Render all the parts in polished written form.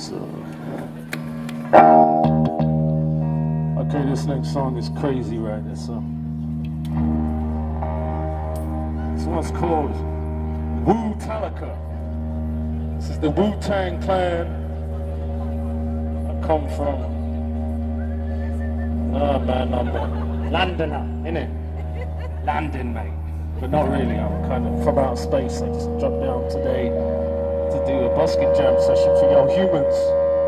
Okay, this next song is crazy, right? This one's called Wu-Tallaka. This is the Wu-Tang Clan. I come from, I'm Londoner, innit? London, mate. But not really, I'm kind of from outer space. I just dropped down today to do a busking jam session for Yo Humans.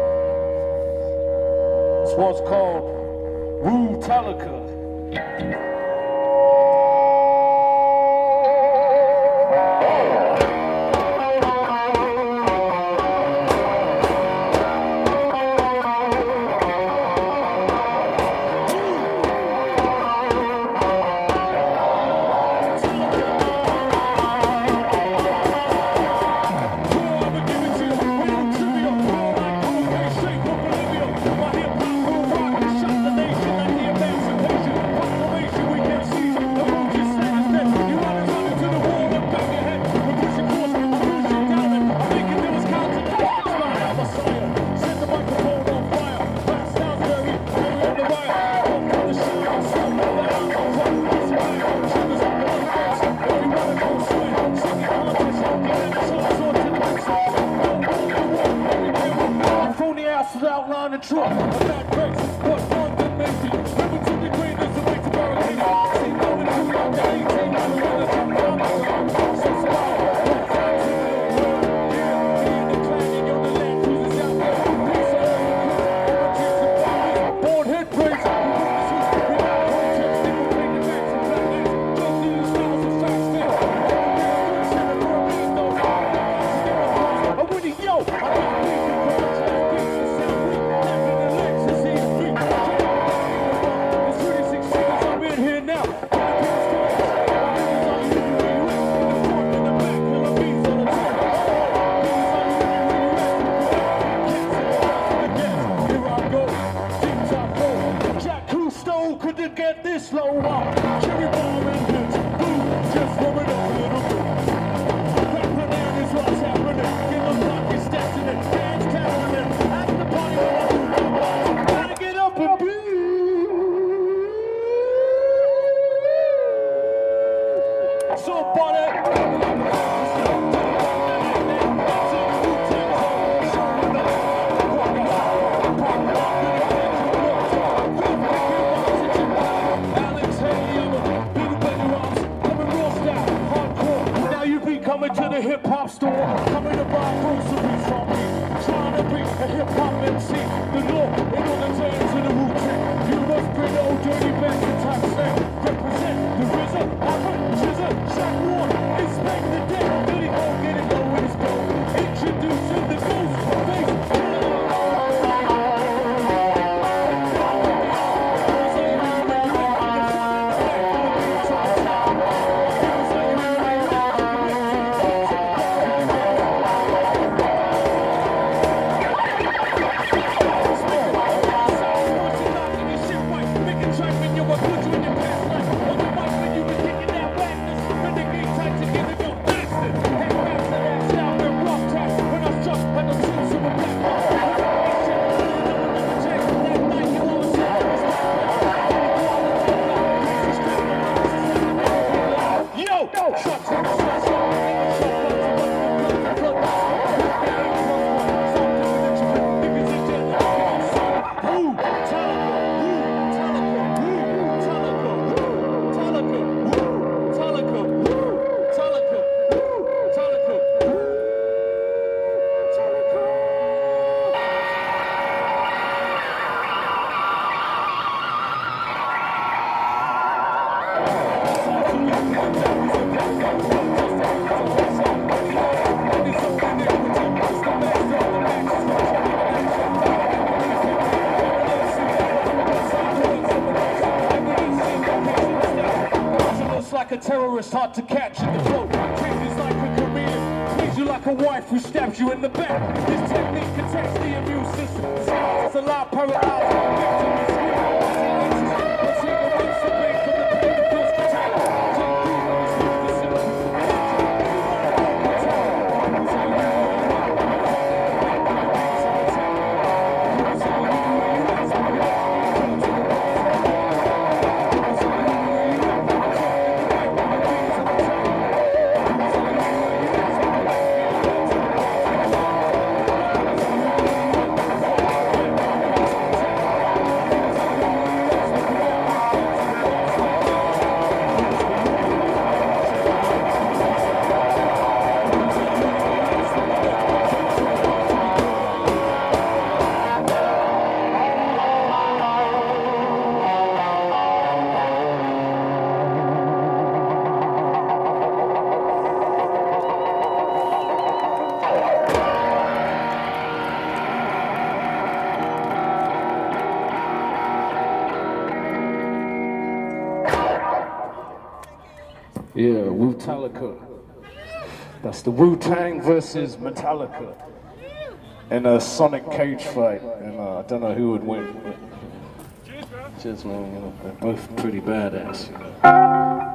This one's called Wu-Tallaka. Outline the truck, a bad grace, what fun that makes it. Never to the green, there's a way to barricade it. See, no one who got that 18, I'm the one that's on the so smile, don't fight to the world. Yeah, me and the clan, and you're the land cruisers out there. Peace on earth, born head praise. We got context, they will bring the back to black nights. Just do the styles of facts there. I'm with it, yo, I got couldn't get this low up. Cherry bomb and hits, boom, just warming up a little bit. That bananas, what's happening? Give us luck, it's destiny. Dance carrying it, at the party where I do my body. Gotta get up and be. Somebody. Coming to the hip-hop store, coming to buy groceries from me, trying to be a hip-hop MC, the law, in order to enter the Wu-Tang. You must bring the old dirty back to top slang, represent the RZA, Alfred, SZA, Shaq Ward, inspect the day, Billy Ho, get it low in his goal, introducing the ghost face. Like a terrorist, hard to catch in the flow. Changes like a chameleon, treats you like a wife who stabs you in the back. This technique protects the immune system. It's a lot paralyzed. Victim is here. Let's hear the race of pain from the pain that feels fatal. Take these on this new facility. Yeah, Wu-Talica. That's the Wu-Tang versus Metallica in a Sonic cage fight, and I don't know who would win. But cheers, man. You know, they're both pretty badass. You know.